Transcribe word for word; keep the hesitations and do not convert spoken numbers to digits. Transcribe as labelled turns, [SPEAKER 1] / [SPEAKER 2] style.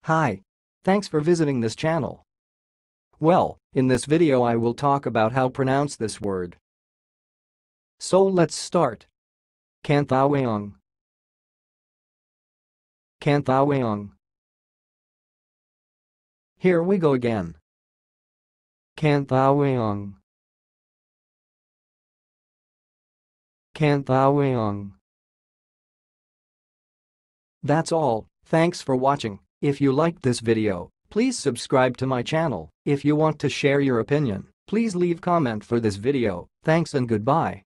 [SPEAKER 1] Hi. Thanks for visiting this channel. Well, in this video I will talk about how pronounce this word. So let's start. Kanthawaong. Kanthawaong. Here we go again. Kanthawaong. Kanthawaong. That's all. Thanks for watching. If you liked this video, please subscribe to my channel. If you want to share your opinion, please leave comment for this video. Thanks and goodbye.